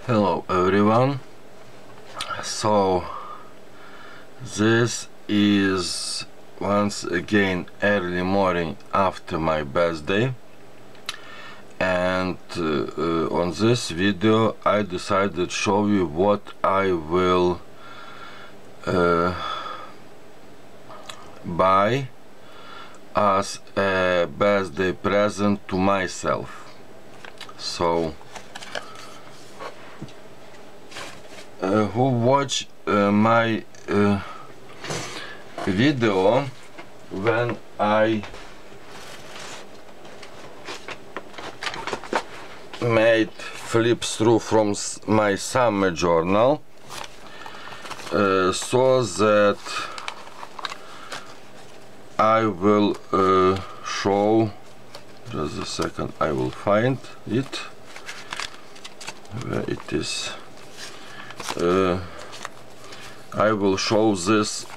Hello everyone. So this is once again early morning after my birthday, and on this video I decided to show you what I will buy as a birthday present to myself. So who watch my video when I made flips through from my summer journal, so that I will show, just a second, I will find it, where it is. I will show this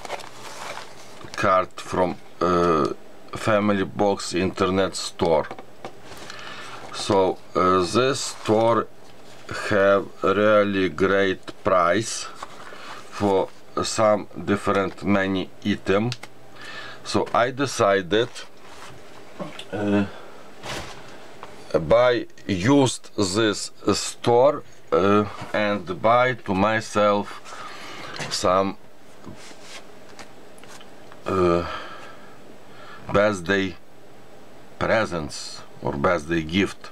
card from Family Box internet store. So this store have really great price for some different many item. So I decided buy used this store and buy to myself some birthday presents or birthday gift.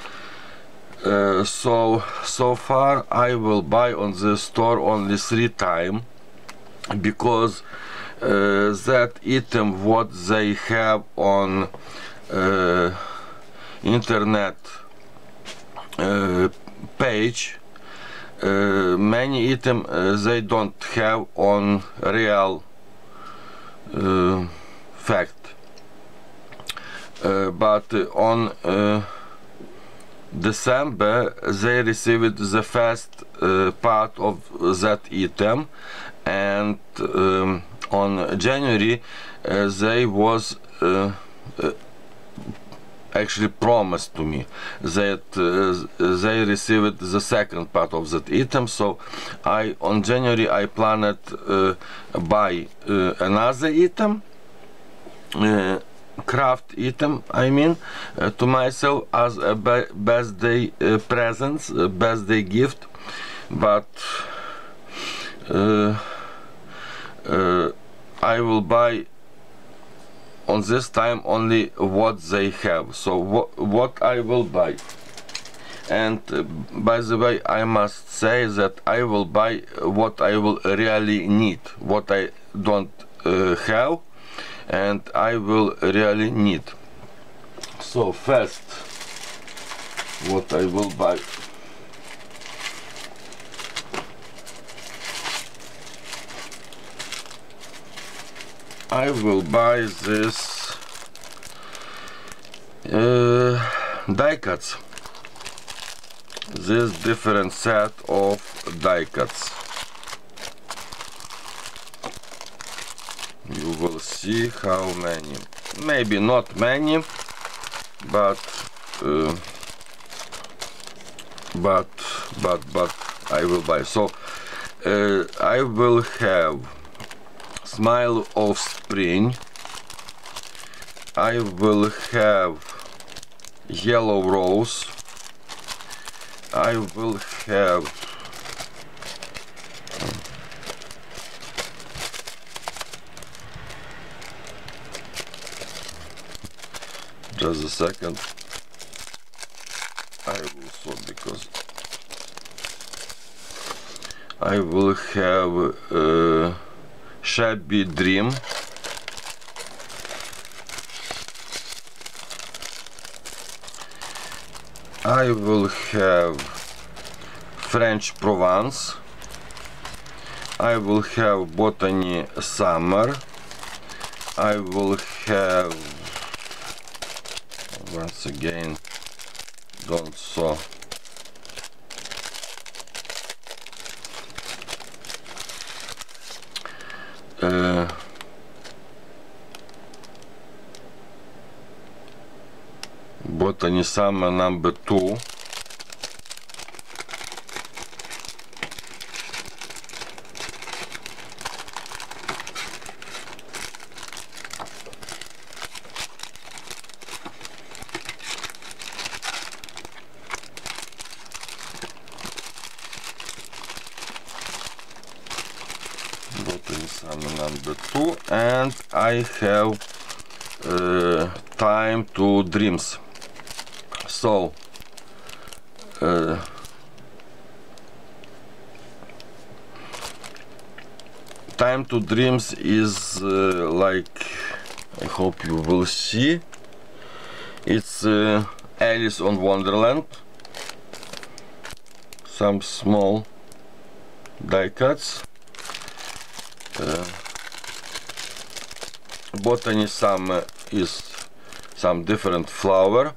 So far I will buy on the store only 3 times, because that item what they have on internet page, many item they don't have on real fact, but on December they received the first part of that item, and on January they was actually promised to me that they received the second part of that item. So on January I planned buy another item, craft item I mean, to myself as a birthday present, birthday gift, but I will buy on this time only what they have. So what I will buy, and by the way I must say that I will buy what I will really need, what I don't have and I will really need. So first, what I will buy, I will buy this die cuts, this different set of die cuts. You will see how many, maybe not many, but I will buy. So I will have Smile of Spring, I will have Yellow Rose, I will have just a second, I will sort, because I will have Shabby Dream, I will have French Provence, I will have Botany Summer, I will have, once again, don't saw, Botany Summer number 2, number 2, and I have Time to Dreams. So Time to Dreams is like, I hope you will see, it's Alice on Wonderland. Some small die cuts. Botany Summer is some different flower.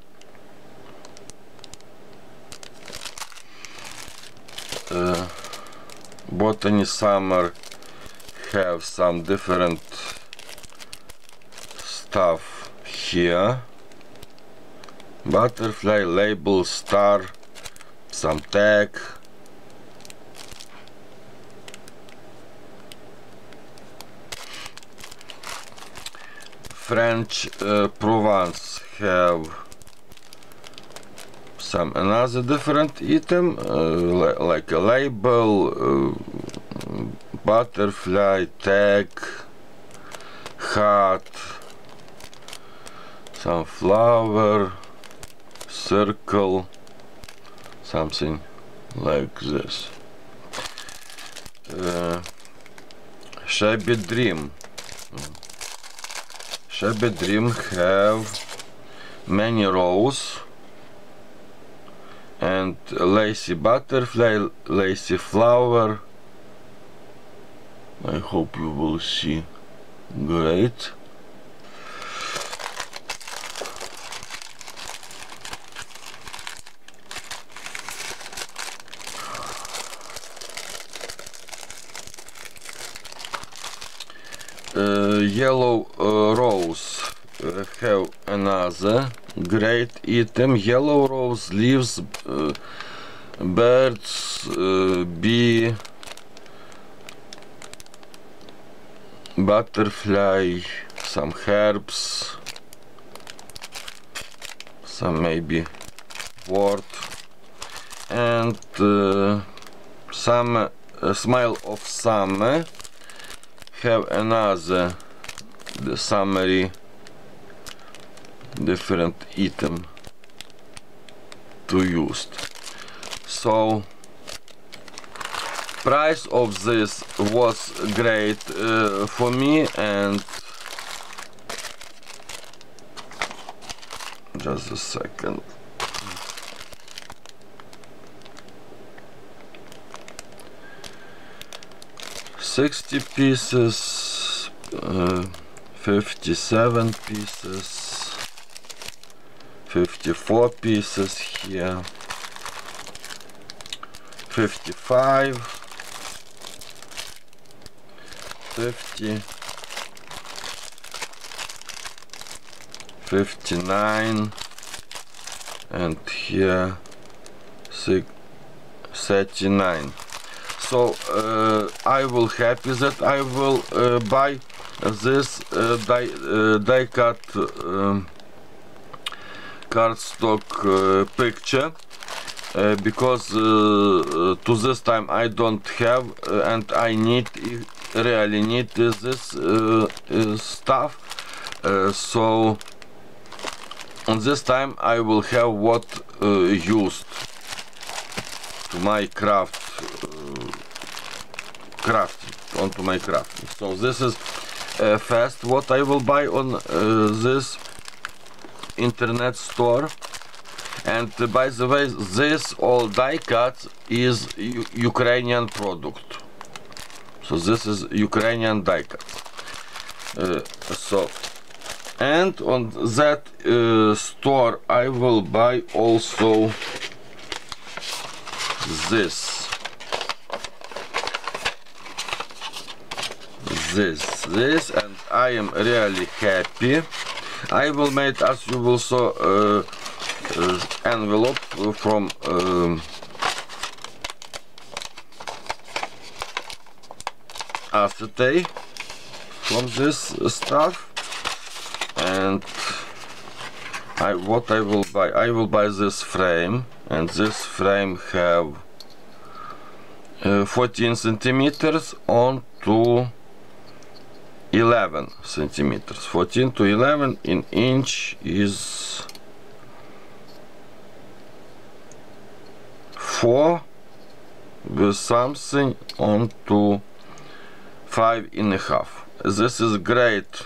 Botany Summer have some different stuff here. Butterfly, label, star, some tag. French Provence have some another different item, like a label, butterfly, tag, heart, some flower, circle, something like this. Shabby Dream. Shabby Dream have many rows, and lacy butterfly, lacy flower. I hope you will see great. Yellow Rose have another great item. Yellow Rose leaves, birds, bee, butterfly, some herbs, some maybe wort, and some Smile of Summer have another the summary different item to use. So price of this was great for me, and just a second. $60 pieces, 57 pieces, 54 pieces here, 55, 50, 59, and here 39. So I will happy that I will buy this die cut cardstock picture, because to this time I don't have, and I really need this stuff. So on this time I will have what used to my onto my crafting. So this is first what I will buy on this internet store. And by the way, this all die cut is Ukrainian product. So this is Ukrainian die cut. And on that store I will buy also this, and I am really happy. I will make, as you will saw, envelope from acetate, from this stuff. And what I will buy? I will buy this frame, and this frame have 14 centimeters on to 11 centimeters. 14 to 11 in inch is 4 with something on to 5.5. This is great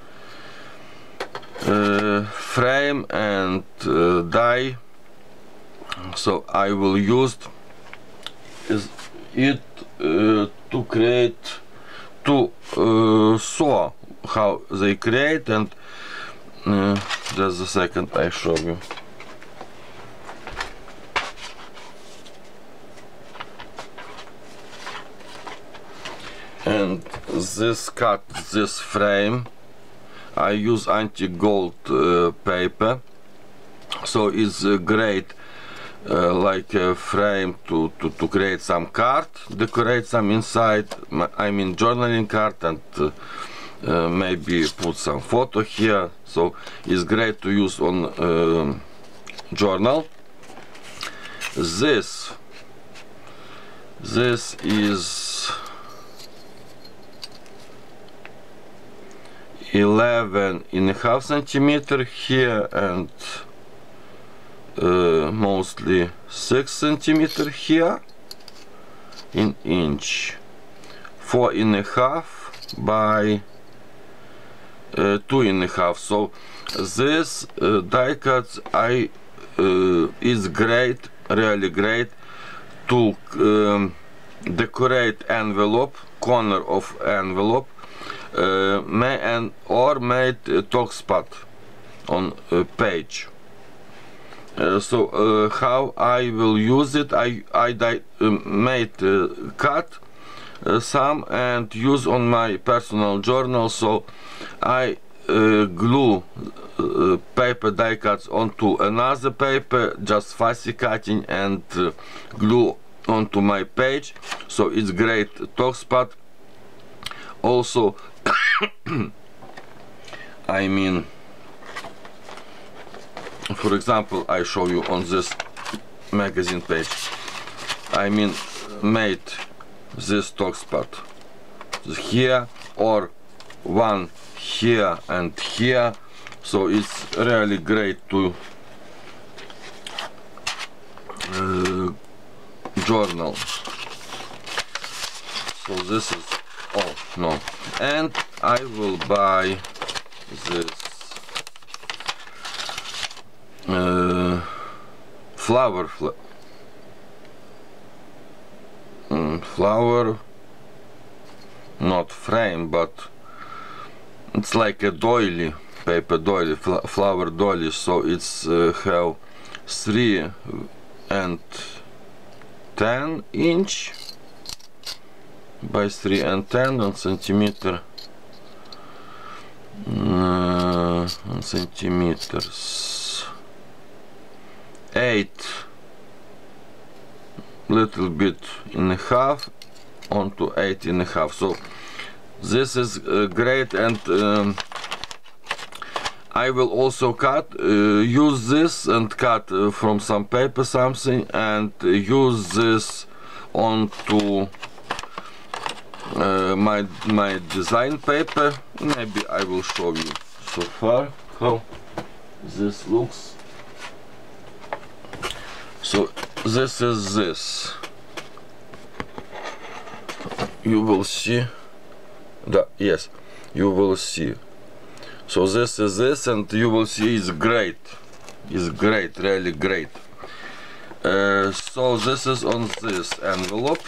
frame and die, so I will use it to create, to saw how they create, and just a second, I show you. And this cut, this frame, I use anti-gold paper, so it's great like a frame to create some card, decorate some inside, I mean journaling card, and maybe put some photo here, so it's great to use on journal. This is 11.5 centimeter here, and mostly 6 centimeter here in inch, 4.5 by 2.5. So this die cuts is great, really great to decorate envelope, corner of envelope, or made talk spot on page. So how I will use it, I made cut some and use on my personal journal, so I glue paper die cuts onto another paper, just fussy cutting, and glue onto my page, so it's great talk spot. Also I mean, for example, I show you on this magazine page, I mean made this talk spot here, or one here and here, so it's really great to journal. So this is, oh no, and I will buy this flower, not frame, but it's like a doily, paper doily, flower doily, so it's have 3 and 10 inch by 3 and 10 centimeter, centimeters, 8 little bit and a half onto 8.5. So this is great, and I will also cut, use this and cut from some paper something, and use this onto my design paper. Maybe I will show you so far how this looks. So this is this. You will see that, yes, you will see. So this is this, and you will see it's great. It's great, really great. So this is on this envelope.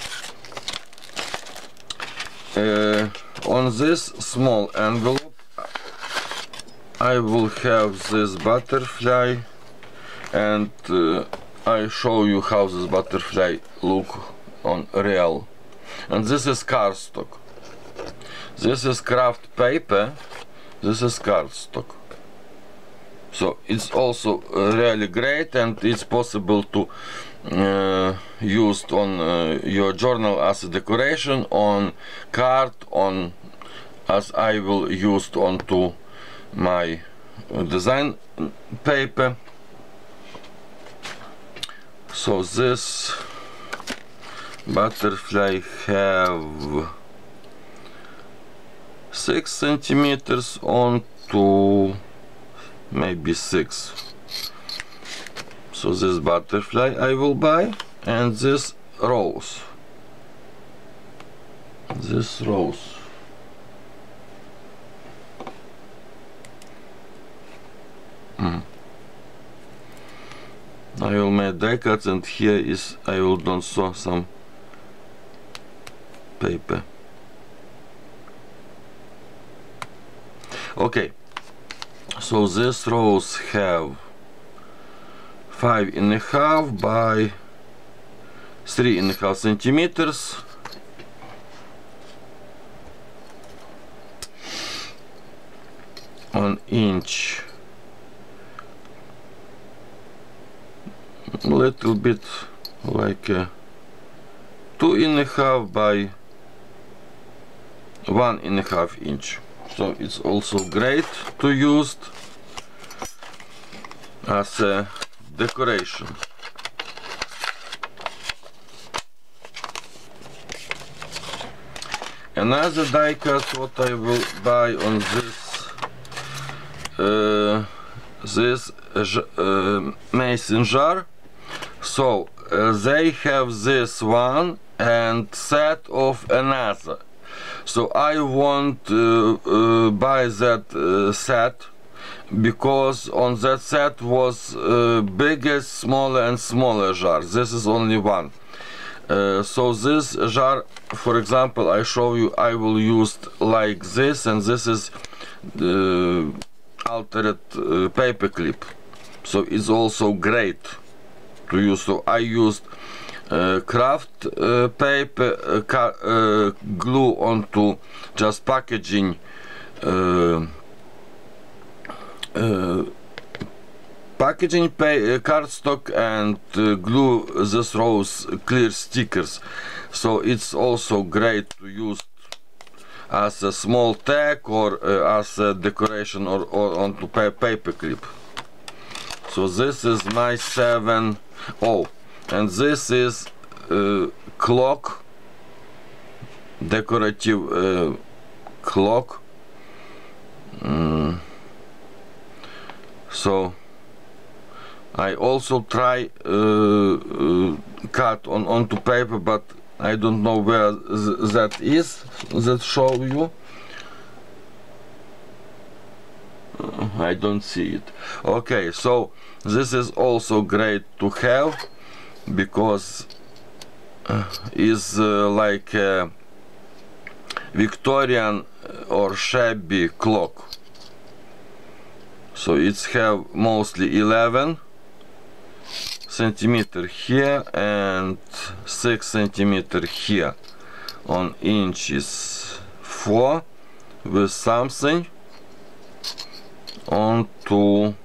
On this small envelope I will have this butterfly, and I show you how this butterfly look on real. And this is cardstock. This is craft paper. This is cardstock. So it's also really great, and it's possible to use on your journal as a decoration, on card, on as I will use onto my design paper. So this butterfly have 6 centimeters on to maybe 6. So this butterfly I will buy, and this rose. This rose. I will make die cuts, and here is I will don't sew some paper. Okay, so this rose have 5.5 by 3.5 centimeters. One inch, a little bit like 2.5 by 1.5 inch. So it's also great to use as a decoration. Another die cut what I will buy on this mason jar. So they have this one and set of another. So I want buy that set, because on that set was biggest, smaller and smaller jar. This is only one. So this jar, for example, I show you, I will use like this, and this is altered paper clip. So it's also great to use. So I used craft paper glue onto just packaging cardstock, and glue this rose clear stickers. So it's also great to use as a small tag or as a decoration or onto paper clip. So this is my 7. Oh, and this is clock, decorative clock. So I also try cut onto paper, but I don't know where that is, that show you. I don't see it. Okay, so this is also great to have, because is like a Victorian or shabby clock. So it's have mostly 11 centimeter here and 6 centimeter here. On inch is 4 with something on to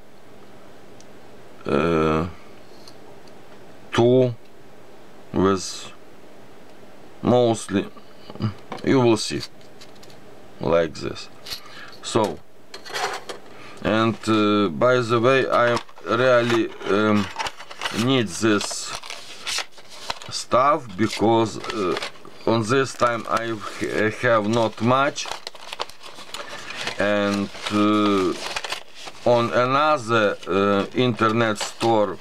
2 with mostly, you will see, like this. So, and by the way, I really need this stuff, because on this time I have not much, and on another internet store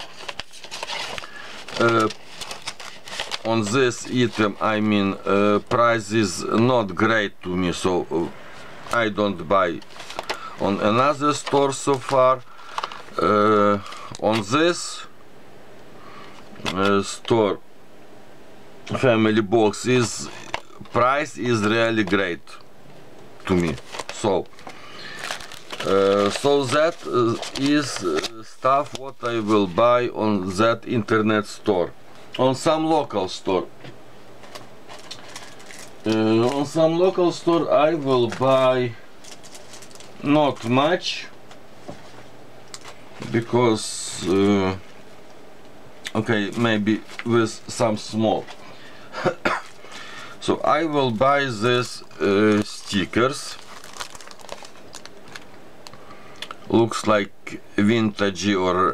on this item, I mean, price is not great to me, so I don't buy on another store so far. On this store, Family Box, is price is really great to me. So so that is stuff what I will buy on that internet store. On some local store, I will buy not much, because okay, maybe with some small. So I will buy this stickers. Looks like vintage, or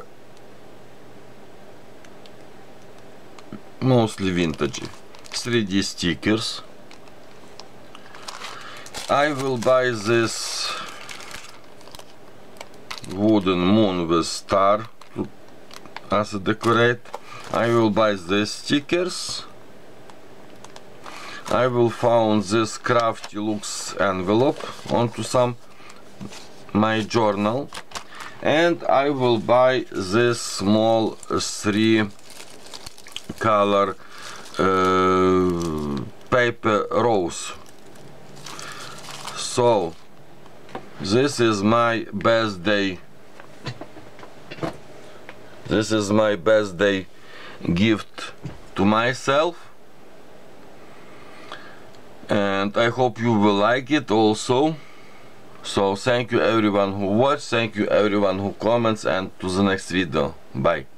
mostly vintage 3D stickers. I will buy this wooden moon with star as a decorate. I will buy these stickers. I will found this Crafty Looks envelope onto some my journal, and I will buy this small 3 color paper rose. So this is my birthday. This is my birthday gift to myself, and I hope you will like it also. So thank you everyone who watched, thank you everyone who comments, and to the next video. Bye.